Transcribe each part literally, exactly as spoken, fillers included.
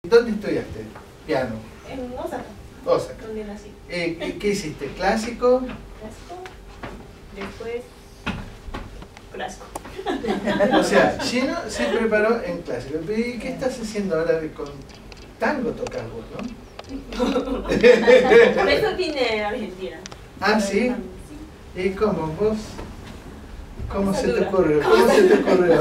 ¿Dónde estudiaste piano? En Osaka. Osaka. Donde nací. Eh, ¿qué, ¿Qué hiciste? ¿Clásico? Clásico. Después, clásico. O sea, Gino se preparó en clásico. ¿Y qué estás haciendo ahora con tango tocas vos, no? Por eso vine a Argentina. Ah, ¿sí? Sí. ¿Y cómo vos? ¿Cómo se te Dura. ocurrió? ¿Cómo se te ocurrió?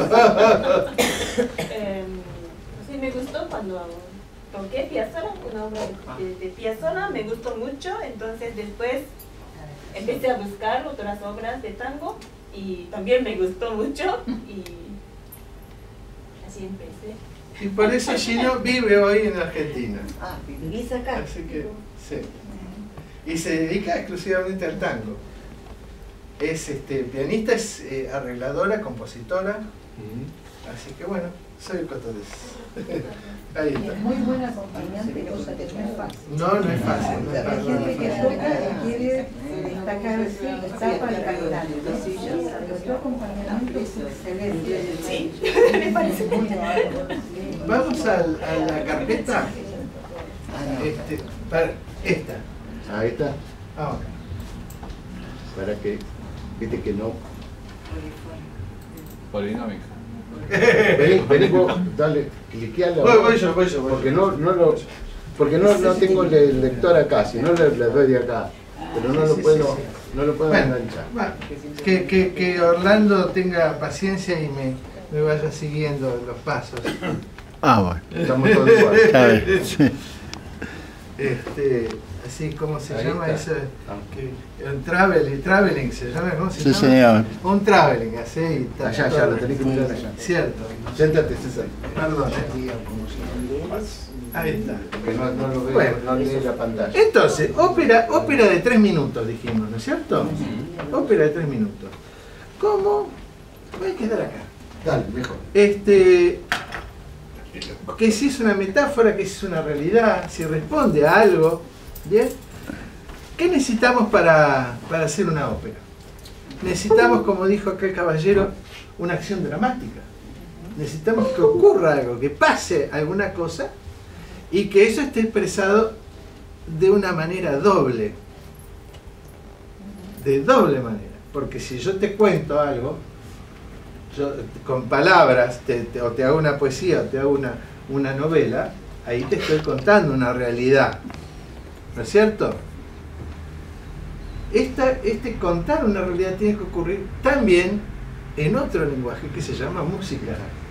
Eh, sí, me gustó cuando toqué Piazzolla, una obra de, de, de Piazzolla, me gustó mucho, entonces después empecé a buscar otras obras de tango y también me gustó mucho y así empecé. Y por eso Gino vive hoy en Argentina. Ah, ¿vivís acá? Así que, sí. Y se dedica exclusivamente al tango. Es este, pianista, es eh, arregladora, compositora. Así que bueno, soy el Cotodés. Ahí Y es está. muy buena acompañante, cosa que no es fácil. No, no es fácil. No es Hay fácil. gente que toca y quiere destacarse, está para cantar. Pero tu acompañamiento es excelente. Sí, me parece muy Vamos al, a la carpeta. Este, para, esta. Ahí está, Vamos. para que, viste que no. Polinómica. Vení, vení vos, dale, cliqueala. Voy, voy yo, voy yo, voy Porque yo. no, no lo, porque no, no tengo el, el lector acá, si no le, le doy de acá, pero no Sí, lo sí, puedo, sí, sí. no lo puedo Bueno, enganchar. va, que, que, que Orlando tenga paciencia y me, me vaya siguiendo los pasos. Ah, bueno. Estamos todos iguales. Está bien, sí. Este, así como se Ahí llama está. eso, que, un travel, traveling se llama, ¿cómo se Sí, llama? señor. Un traveling, así y está. Allá, allá, lo tenés que mirar allá. Cierto. Siéntate, César. Perdón, eh. Ahí está. Porque no, no lo veo, Bueno. no lee la pantalla. Entonces, ópera, ópera de tres minutos dijimos, ¿no es cierto? Ópera de tres minutos. ¿Cómo? Voy a quedar acá. Dale, mejor. Este, que si es una metáfora, que si es una realidad, si responde a algo, ¿bien? ¿Qué necesitamos para, para hacer una ópera? Necesitamos, como dijo aquel caballero, una acción dramática. Necesitamos que ocurra algo, que pase alguna cosa y que eso esté expresado de una manera doble. De doble manera. Porque si yo te cuento algo, yo, con palabras, te, te, o te hago una poesía o te hago una, una novela, ahí te estoy contando una realidad. ¿No es cierto? Esta, este contar una realidad tiene que ocurrir también en otro lenguaje que se llama música.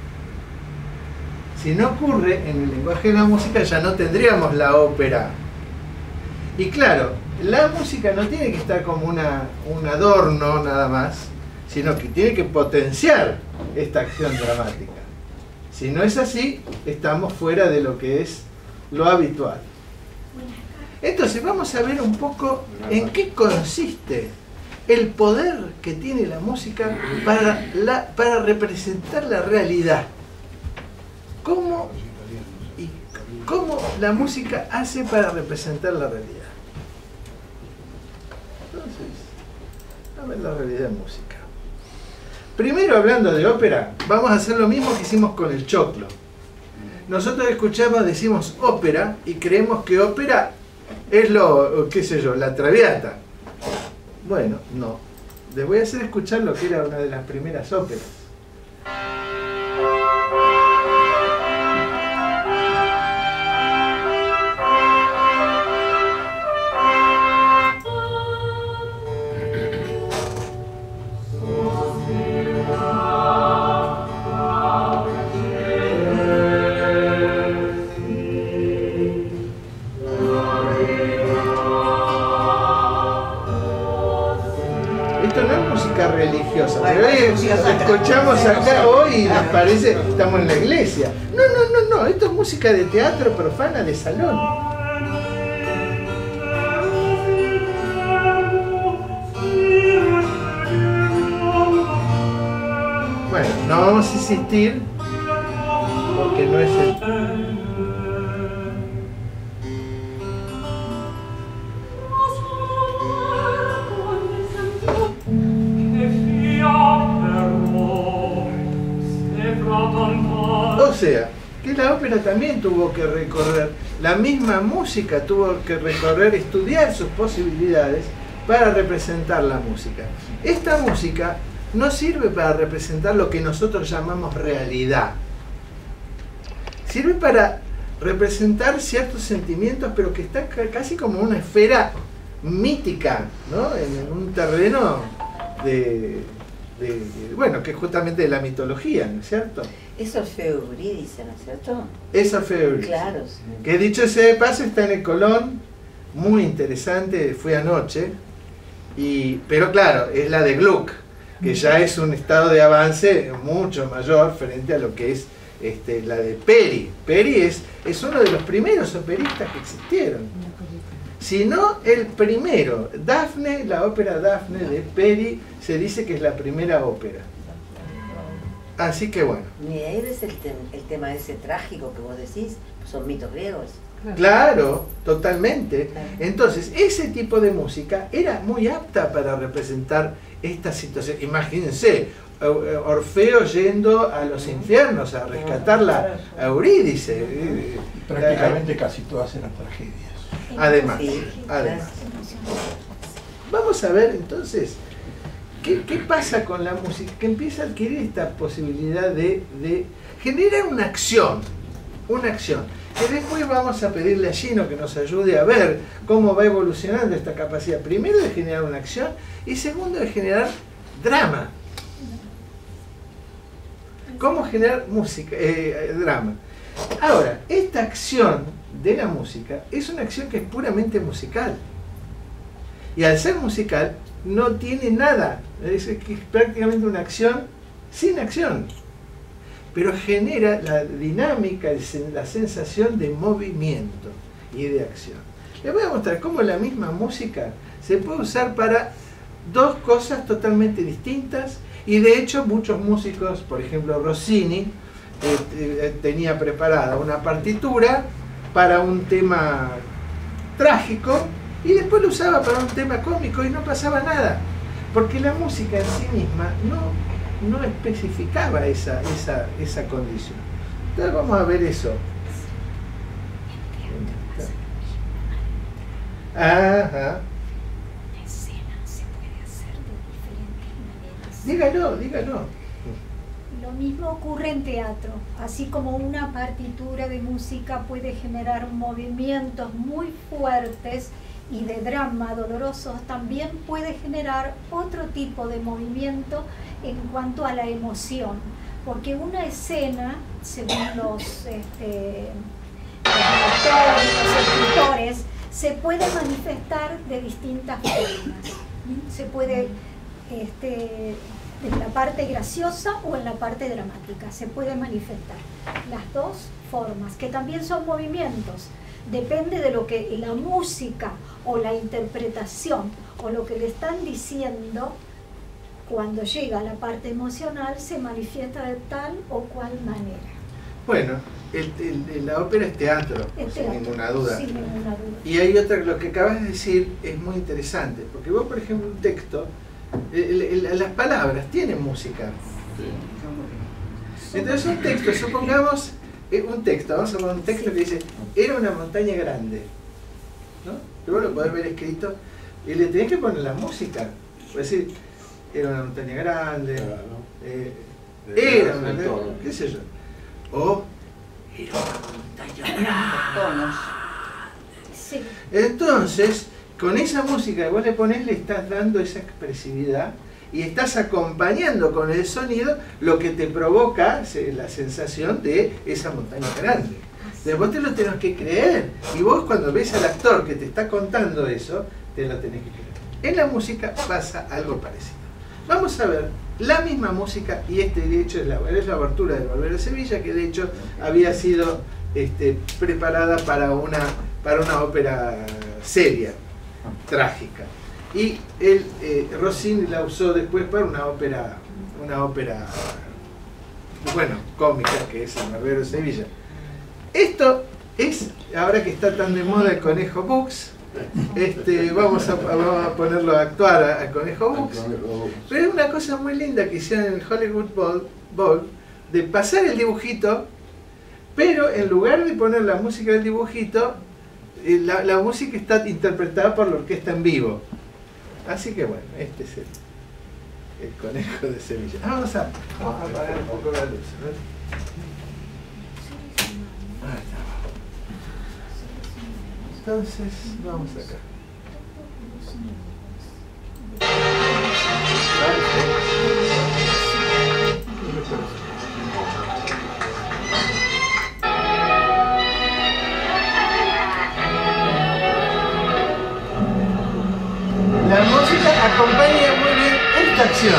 Si no ocurre en el lenguaje de la música, ya no tendríamos la ópera. Y claro, la música no tiene que estar como una, un adorno nada más, sino que tiene que potenciar esta acción dramática. Si no es así, estamos fuera de lo que es lo habitual. Entonces vamos a ver un poco en qué consiste el poder que tiene la música para, la, para representar la realidad. ¿Cómo, y cómo la música hace para representar la realidad? Entonces, a ver la realidad de música. Primero, hablando de ópera, vamos a hacer lo mismo que hicimos con el choclo. Nosotros escuchamos, decimos ópera y creemos que ópera es lo, qué sé yo, la Traviata. Bueno, no. Les voy a hacer escuchar lo que era una de las primeras óperas. Religiosa, pero hoy escuchamos acá hoy y nos parece que estamos en la iglesia. No, no, no, no, esto es música de teatro profana de salón. Bueno, no vamos a insistir porque no es el... O sea, que la ópera película también tuvo que recorrer, la misma música tuvo que recorrer, estudiar sus posibilidades para representar la música. Esta música no sirve para representar lo que nosotros llamamos realidad. Sirve para representar ciertos sentimientos, pero que está casi como una esfera mítica, ¿no? En un terreno de, de, de, bueno, que es justamente de la mitología, ¿no es cierto? Es Orfeo Eurídice, ¿no es cierto? Es Orfeo Eurídice. Claro. Sí. Que dicho sea de paso, está en el Colón, muy interesante, fue anoche, y, pero claro, es la de Gluck, que ya es un estado de avance mucho mayor frente a lo que es este, la de Peri. Peri es, es uno de los primeros operistas que existieron. Si no el primero. Dafne, la ópera Dafne de Peri, se dice que es la primera ópera. Así que bueno. Ni ahí es el, te el tema ese trágico que vos decís, son mitos griegos. Claro, totalmente. Entonces, ese tipo de música era muy apta para representar esta situación. Imagínense, Orfeo yendo a los infiernos a rescatarla a Eurídice. Prácticamente casi todas eran tragedias. Además, Sí, además. Vamos a ver entonces, ¿qué, qué pasa con la música? Que empieza a adquirir esta posibilidad de, de generar una acción, una acción. Que después vamos a pedirle a Gino que nos ayude a ver cómo va evolucionando esta capacidad. Primero de generar una acción y segundo de generar drama. ¿Cómo generar música, eh, drama? Ahora, esta acción de la música es una acción que es puramente musical. Y al ser musical no tiene nada, es, es prácticamente una acción sin acción. Pero genera la dinámica, la sensación de movimiento y de acción. Les voy a mostrar cómo la misma música se puede usar para dos cosas totalmente distintas y de hecho muchos músicos, por ejemplo Rossini, eh, tenía preparada una partitura para un tema trágico y después lo usaba para un tema cómico y no pasaba nada, porque la música en sí misma no... no especificaba esa, esa, esa condición. Entonces vamos a ver eso. Ajá. La escena se puede hacer de diferentes maneras. Dígalo, dígalo. Lo mismo ocurre en teatro, así como una partitura de música puede generar movimientos muy fuertes y de drama dolorosos, también puede generar otro tipo de movimiento en cuanto a la emoción, porque una escena, según los, este, los autores, los escritores, se puede manifestar de distintas formas. Se puede, este, en la parte graciosa o en la parte dramática, se puede manifestar las dos formas, que también son movimientos. Depende de lo que la música o la interpretación o lo que le están diciendo, cuando llega a la parte emocional se manifiesta de tal o cual manera. Bueno, el, el, la ópera es teatro, Es sin teatro, ninguna duda. sin ninguna duda. Y hay otra, lo que acabas de decir es muy interesante, porque vos, por ejemplo, un texto, el, el, las palabras tienen música. Entonces un texto, supongamos, un texto, vamos a poner un texto que dice, era una montaña grande, ¿no? Y vos lo podés ver escrito, y le tenés que poner la música. Puedes decir, era una montaña grande, eh, era una montaña, qué sé yo. O, era una montaña grande. Sí. Entonces, con esa música que vos le ponés, le estás dando esa expresividad y estás acompañando con el sonido lo que te provoca la sensación de esa montaña grande. Entonces vos te lo tenés que creer, y vos cuando ves al actor que te está contando eso, te lo tenés que creer. En la música pasa algo parecido. Vamos a ver la misma música, y este de hecho es la, es la abertura del Volver a Sevilla, que de hecho había sido este, preparada para una, para una ópera seria, trágica. Y él, eh, Rossini la usó después para una ópera, una ópera, bueno, cómica, que es El Barbero de Sevilla. Esto es, ahora que está tan de moda el Conejo Bux, este, vamos, a, vamos a ponerlo a actuar al Conejo Bux. Pero es una cosa muy linda que hicieron en el Hollywood Bowl, Bowl de pasar el dibujito Pero en lugar de poner la música del dibujito, eh, la, la música está interpretada por la orquesta en vivo. Así que bueno, este es el, el conejo de Sevilla. Ah, vamos a, vamos a apagar un poco la luz. ¿No? Ahí está. Entonces, vamos acá. La música acompaña muy bien esta acción.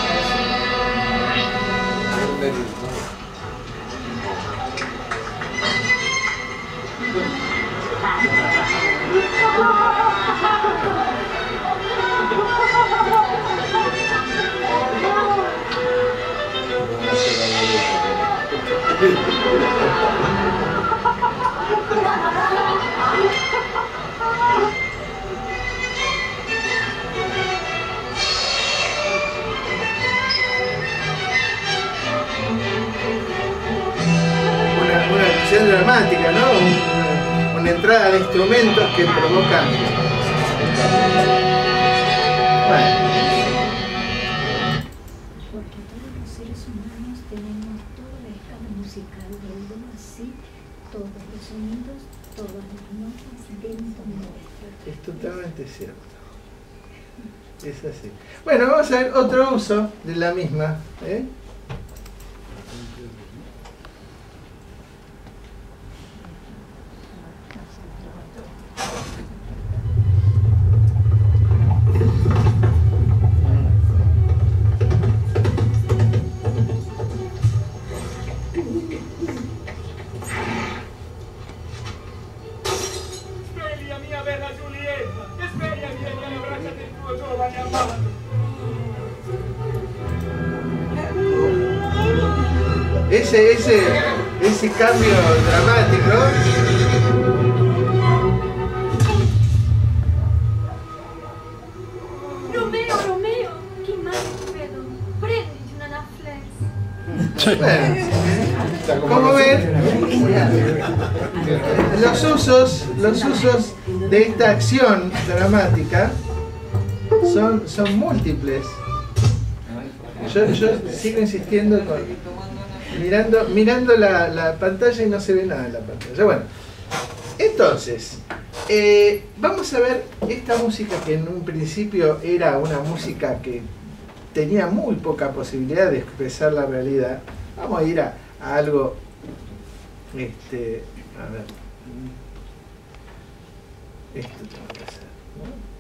Una, una acción dramática, ¿no? Una, una entrada de instrumentos que provocan. Bueno. Porque todos los seres humanos tenemos toda la escala musical del do, así, todos los sonidos, todas las notas dentro nuestro. Es totalmente cierto. Es así. Bueno, vamos a ver otro uso de la misma. ¿eh? Ese, ese, ese cambio dramático. Romeo, Romeo, chi mai vedo? Prenditi una flex. Bueno, como ven, los usos, los usos de esta acción dramática son, son múltiples. Yo, yo sigo insistiendo con, mirando, mirando la, la pantalla y no se ve nada en la pantalla. Bueno, entonces, eh, vamos a ver esta música que en un principio era una música que tenía muy poca posibilidad de expresar la realidad. Vamos a ir a, a algo, este, a ver, esto tengo que hacer, ¿no?